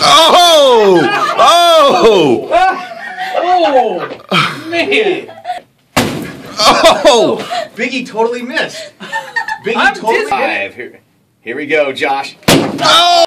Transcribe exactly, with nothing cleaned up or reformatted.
Oh! Oh! Oh! Man! Oh! Biggie totally missed. Biggie I'm totally dizzy. missed. Five. Here, here we go, Josh. Oh!